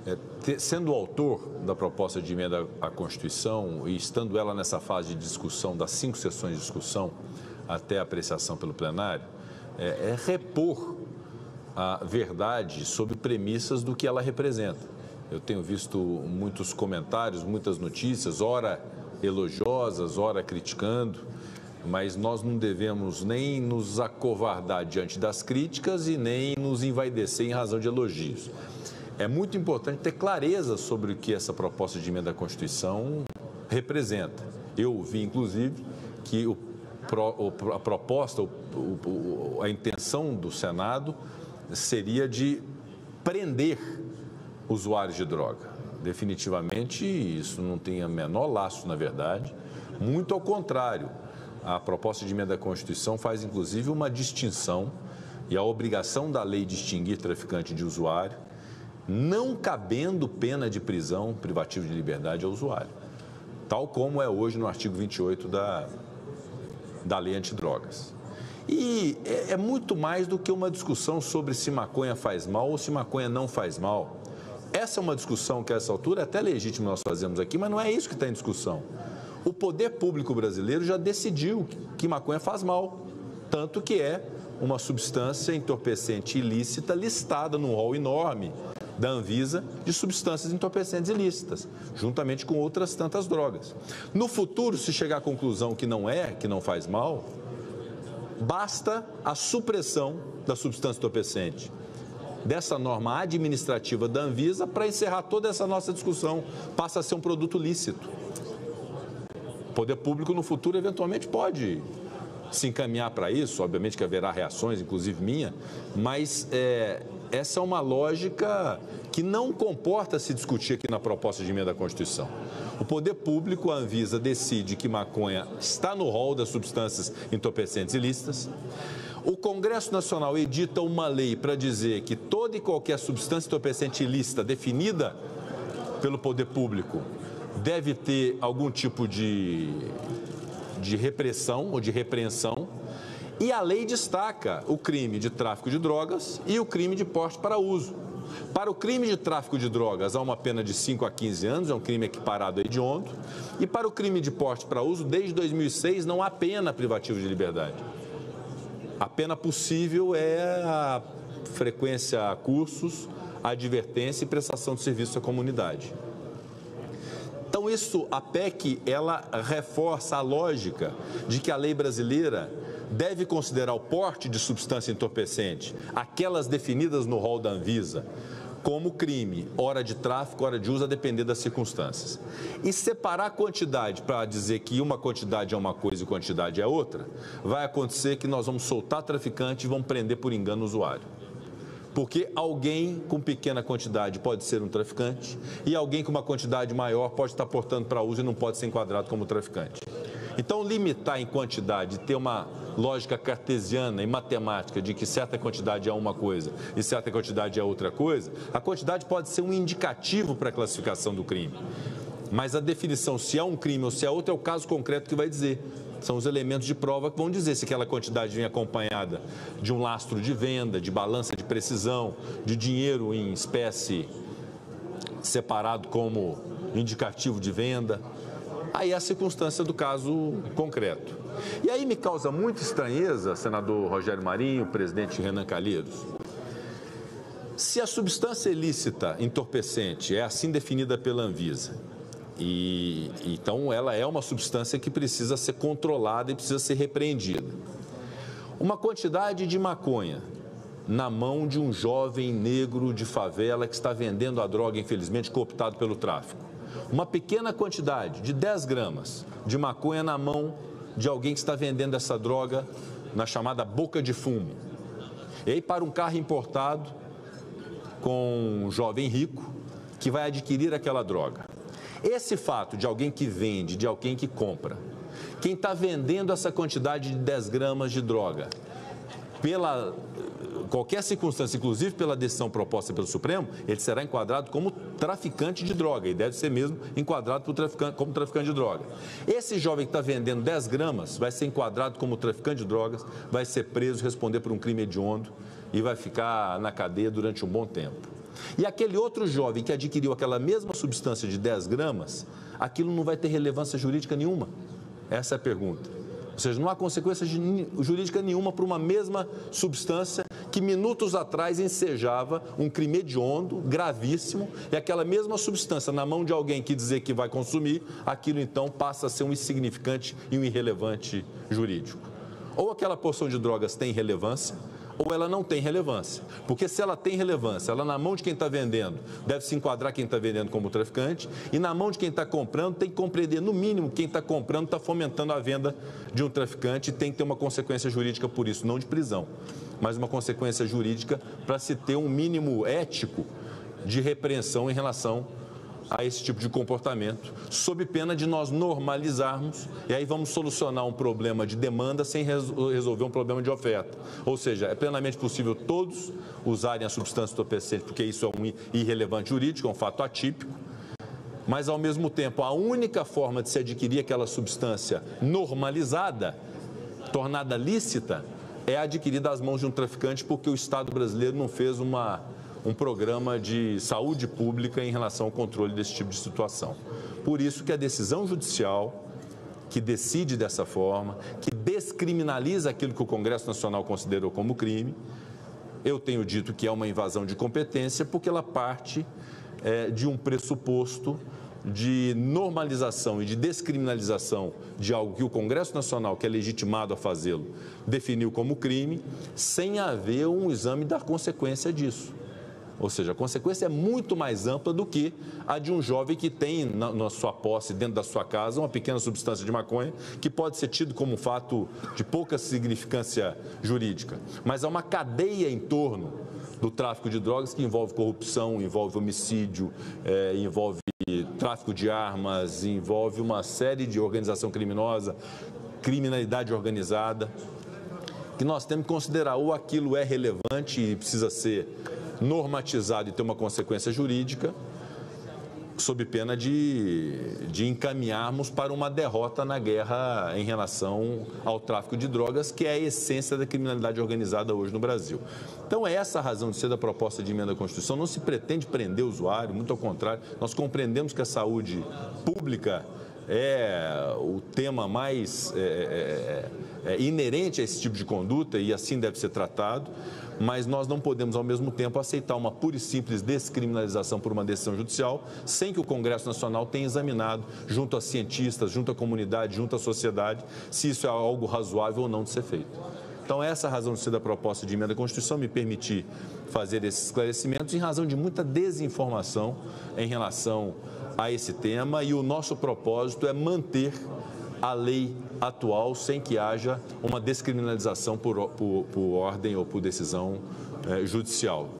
Sendo o autor da proposta de emenda à Constituição e estando ela nessa fase de discussão, das 5 sessões de discussão até a apreciação pelo plenário, repor a verdade sobre premissas do que ela representa. Eu tenho visto muitos comentários, muitas notícias, ora elogiosas, ora criticando, mas nós não devemos nem nos acovardar diante das críticas e nem nos envaidecer em razão de elogios. É muito importante ter clareza sobre o que essa proposta de emenda à Constituição representa. Eu vi, inclusive, que a proposta, a intenção do Senado seria de prender usuários de droga. Definitivamente, isso não tem o menor laço, na verdade. Muito ao contrário, a proposta de emenda à Constituição faz, inclusive, uma distinção e a obrigação da lei de distinguir traficante de usuário, não cabendo pena de prisão privativa de liberdade ao usuário, tal como é hoje no artigo 28 da lei antidrogas. E é muito mais do que uma discussão sobre se maconha faz mal ou se maconha não faz mal. Essa é uma discussão que, a essa altura, é até legítimo nós fazemos aqui, mas não é isso que está em discussão. O poder público brasileiro já decidiu que maconha faz mal, tanto que é uma substância entorpecente ilícita listada num rol enorme da Anvisa de substâncias entorpecentes ilícitas, juntamente com outras tantas drogas. No futuro, se chegar à conclusão que não faz mal, basta a supressão da substância entorpecente, dessa norma administrativa da Anvisa, para encerrar toda essa nossa discussão, passa a ser um produto lícito. O poder público, no futuro, eventualmente pode se encaminhar para isso, obviamente que haverá reações, inclusive minha, mas essa é uma lógica que não comporta se discutir aqui na proposta de emenda à Constituição. O poder público, a Anvisa, decide que maconha está no rol das substâncias entorpecentes ilícitas. O Congresso Nacional edita uma lei para dizer que toda e qualquer substância entorpecente ilícita definida pelo poder público deve ter algum tipo de repressão ou de repreensão, e a lei destaca o crime de tráfico de drogas e o crime de porte para uso. Para o crime de tráfico de drogas, há uma pena de 5 a 15 anos, é um crime equiparado a hediondo, e para o crime de porte para uso, desde 2006, não há pena privativa de liberdade. A pena possível é a frequência a cursos, a advertência e prestação de serviço à comunidade. Então, a PEC, ela reforça a lógica de que a lei brasileira deve considerar o porte de substância entorpecente, aquelas definidas no rol da Anvisa, como crime, ora de tráfico, ora de uso, a depender das circunstâncias. E separar a quantidade para dizer que uma quantidade é uma coisa e quantidade é outra, vai acontecer que nós vamos soltar traficante e vamos prender por engano o usuário. Porque alguém com pequena quantidade pode ser um traficante e alguém com uma quantidade maior pode estar portando para uso e não pode ser enquadrado como traficante. Então, limitar em quantidade, ter uma lógica cartesiana e matemática de que certa quantidade é uma coisa e certa quantidade é outra coisa, a quantidade pode ser um indicativo para a classificação do crime. Mas a definição se é um crime ou se é outro é o caso concreto que vai dizer. São os elementos de prova que vão dizer se aquela quantidade vem acompanhada de um lastro de venda, de balança de precisão, de dinheiro em espécie separado como indicativo de venda. Aí é a circunstância do caso concreto. E aí me causa muita estranheza, senador Rogério Marinho, presidente Renan Calheiros, se a substância ilícita entorpecente é assim definida pela Anvisa, e então ela é uma substância que precisa ser controlada e precisa ser repreendida. Uma quantidade de maconha na mão de um jovem negro de favela que está vendendo a droga, infelizmente, cooptado pelo tráfico. Uma pequena quantidade de 10 gramas de maconha na mão de alguém que está vendendo essa droga na chamada boca de fumo. E aí para um carro importado com um jovem rico que vai adquirir aquela droga. Esse fato de alguém que vende, de alguém que compra, quem está vendendo essa quantidade de 10 gramas de droga, pela qualquer circunstância, inclusive pela decisão proposta pelo Supremo, ele será enquadrado como traficante de droga e deve ser mesmo enquadrado como traficante de droga. Esse jovem que está vendendo 10 gramas vai ser enquadrado como traficante de drogas, vai ser preso, responder por um crime hediondo e vai ficar na cadeia durante um bom tempo. E aquele outro jovem que adquiriu aquela mesma substância de 10 gramas, aquilo não vai ter relevância jurídica nenhuma? Essa é a pergunta. Ou seja, não há consequência jurídica nenhuma para uma mesma substância que minutos atrás ensejava um crime hediondo, gravíssimo, e aquela mesma substância na mão de alguém que dizer que vai consumir, aquilo então passa a ser um insignificante e um irrelevante jurídico. Ou aquela porção de drogas tem relevância, ou ela não tem relevância. Porque se ela tem relevância, ela na mão de quem está vendendo, deve se enquadrar quem está vendendo como traficante, e na mão de quem está comprando, tem que compreender, no mínimo, quem está comprando está fomentando a venda de um traficante e tem que ter uma consequência jurídica por isso, não de prisão, mas uma consequência jurídica para se ter um mínimo ético de repreensão em relação a esse tipo de comportamento, sob pena de nós normalizarmos, e aí vamos solucionar um problema de demanda sem resolver um problema de oferta. Ou seja, é plenamente possível todos usarem a substância entorpecente, porque isso é um irrelevante jurídico, é um fato atípico, mas ao mesmo tempo a única forma de se adquirir aquela substância normalizada, tornada lícita, é adquirida às mãos de um traficante, porque o Estado brasileiro não fez um programa de saúde pública em relação ao controle desse tipo de situação. Por isso que a decisão judicial, que decide dessa forma, que descriminaliza aquilo que o Congresso Nacional considerou como crime, eu tenho dito que é uma invasão de competência, porque ela parte de um pressuposto de normalização e de descriminalização de algo que o Congresso Nacional, que é legitimado a fazê-lo, definiu como crime, sem haver um exame da consequência disso. Ou seja, a consequência é muito mais ampla do que a de um jovem que tem na sua posse, dentro da sua casa, uma pequena substância de maconha, que pode ser tido como um fato de pouca significância jurídica. Mas há uma cadeia em torno do tráfico de drogas que envolve corrupção, envolve homicídio, envolve tráfico de armas, envolve uma série de organização criminosa, criminalidade organizada, que nós temos que considerar ou aquilo é relevante e precisa ser normatizado e ter uma consequência jurídica, sob pena de encaminharmos para uma derrota na guerra em relação ao tráfico de drogas, que é a essência da criminalidade organizada hoje no Brasil. Então, é essa a razão de ser da proposta de emenda à Constituição. Não se pretende prender o usuário, muito ao contrário, nós compreendemos que a saúde pública é o tema mais inerente a esse tipo de conduta e assim deve ser tratado, mas nós não podemos, ao mesmo tempo, aceitar uma pura e simples descriminalização por uma decisão judicial sem que o Congresso Nacional tenha examinado, junto a cientistas, junto à comunidade, junto à sociedade, se isso é algo razoável ou não de ser feito. Então, essa é a razão de ser da proposta de emenda à Constituição, me permitir fazer esses esclarecimentos em razão de muita desinformação em relação a esse tema, e o nosso propósito é manter a lei atual sem que haja uma descriminalização por ordem ou por decisão judicial.